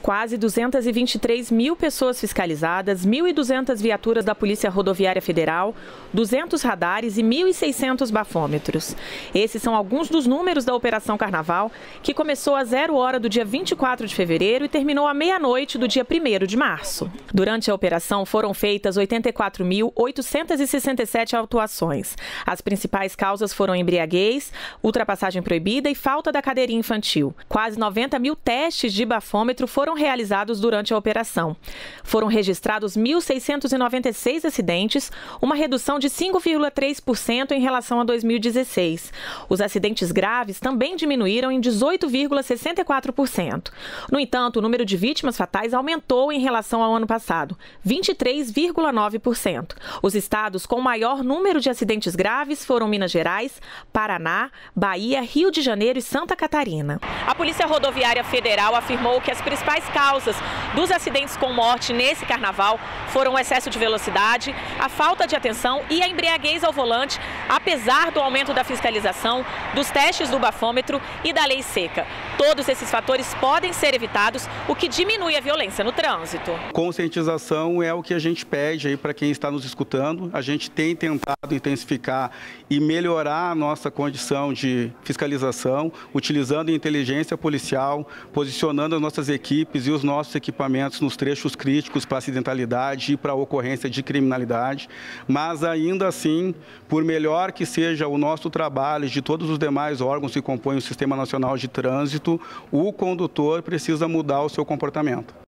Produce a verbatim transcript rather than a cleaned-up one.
Quase duzentas e vinte e três mil pessoas fiscalizadas, mil e duzentas viaturas da Polícia Rodoviária Federal, duzentos radares e mil e seiscentos bafômetros. Esses são alguns dos números da Operação Carnaval, que começou às zero hora do dia vinte e quatro de fevereiro e terminou à meia-noite do dia primeiro de março. Durante a operação foram feitas oitenta e quatro mil oitocentas e sessenta e sete autuações. As principais causas foram embriaguez, ultrapassagem proibida e falta da cadeirinha infantil. Quase noventa mil testes de bafômetro foram realizados durante a operação. Foram registrados mil seiscentos e noventa e seis acidentes, uma redução de cinco vírgula três por cento em relação a dois mil e dezesseis. Os acidentes graves também diminuíram em dezoito vírgula sessenta e quatro por cento. No entanto, o número de vítimas fatais aumentou em relação ao ano passado, vinte e três vírgula nove por cento. Os estados com maior número de acidentes graves foram Minas Gerais, Paraná, Bahia, Rio de Janeiro e Santa Catarina. A Polícia Rodoviária Federal afirmou que as principais causas dos acidentes com morte nesse carnaval foram o excesso de velocidade, a falta de atenção e a embriaguez ao volante, apesar do aumento da fiscalização, dos testes do bafômetro e da lei seca. Todos esses fatores podem ser evitados, o que diminui a violência no trânsito. Conscientização é o que a gente pede aí para quem está nos escutando. A gente tem tentado intensificar e melhorar a nossa condição de fiscalização, utilizando a inteligência policial, posicionando as nossas equipes e os nossos equipamentos nos trechos críticos para acidentalidade e para ocorrência de criminalidade. Mas ainda assim, por melhor que seja o nosso trabalho de todos os demais órgãos que compõem o Sistema Nacional de Trânsito, o condutor precisa mudar o seu comportamento.